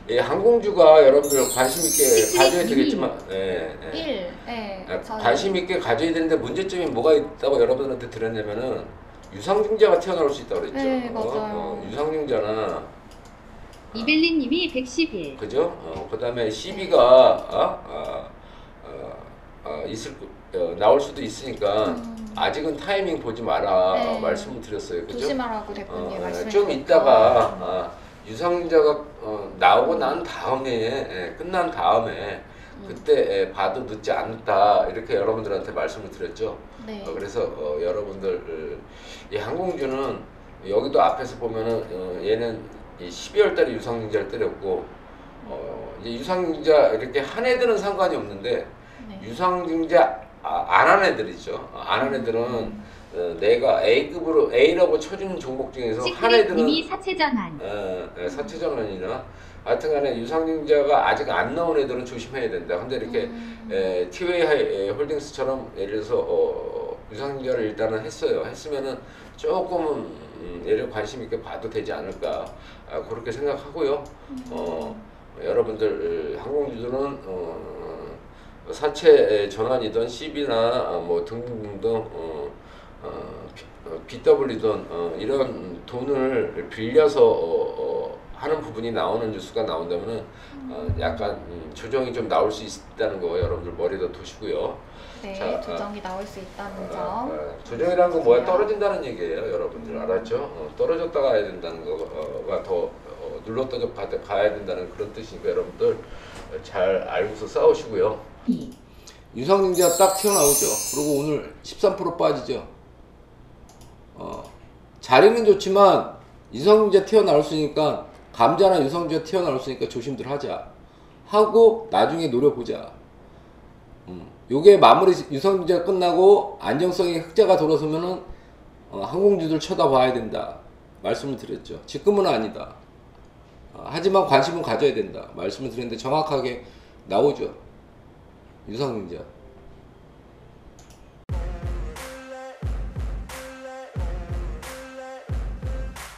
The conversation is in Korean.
예, 항공주가 여러분들 관심 있게 가져야 되겠지만, 예, 예. 1, 네, 관심 있게 가져야 되는데 문제점이 뭐가 있다고 여러분들한테 들었냐면은 유상증자가 튀어나올 수 있다고 그랬죠. 네, 맞아요. 유상증자나 이벨린님이 111. 그죠? 그 다음에 시비가 나올 수도 있으니까 아직은 타이밍 보지 마라 네. 말씀을 드렸어요. 그죠? 조심하라고 대표님 말씀해 좀 주셨죠. 있다가 유상증자가 나오고 난 다음에 끝난 다음에 그때 봐도 늦지 않다 이렇게 여러분들한테 말씀을 드렸죠. 네. 그래서 여러분들 이 항공주는 여기도 앞에서 보면은 얘는 12월 달에 유상증자를 때렸고 이제 유상증자 이렇게 한 애들은 상관이 없는데 네. 유상증자 안 한 애들 있죠. 안 한 애들은 내가 A급으로 A라고 쳐주는 종목 중에서 한 애들은 시크릿님이 사채전환. 사채전환이나 하여튼간에 유상증자가 아직 안 나온 애들은 조심해야 된다. 근데 이렇게 티웨이 홀딩스처럼 예를 들어서 유상증자를 일단은 했어요. 했으면은 조금은 얘를 관심 있게 봐도 되지 않을까 그렇게 생각하고요. 여러분들 항공주들은 사채 전환이든 CB나 뭐 등등등 BW든 이런 돈을 빌려서 하는 부분이 나오는 뉴스가 나온다면은 약간 조정이 좀 나올 수 있다는 거 여러분들 머리에 두시고요. 네, 자, 조정이 나올 수 있다는 점. 조정이라는 건 뭐야? 떨어진다는 얘기예요, 여러분들 알았죠? 떨어졌다 가야 된다는 거가 더 눌렀다가 가야 된다는 그런 뜻이니까 여러분들 잘 알고서 싸우시고요. 유상증자 딱 튀어나오죠. 그리고 오늘 13% 빠지죠. 자리는 좋지만 유상증자 튀어나올 수 있으니까 감자나 유상증자 튀어나올 수 있으니까 조심들 하자 하고 나중에 노려보자. 요게 마무리 유상증자 끝나고 안정성이 흑자가 돌아서면은 항공주들 쳐다봐야 된다 말씀을 드렸죠. 지금은 아니다. 하지만 관심은 가져야 된다 말씀을 드렸는데 정확하게 나오죠. 유상증자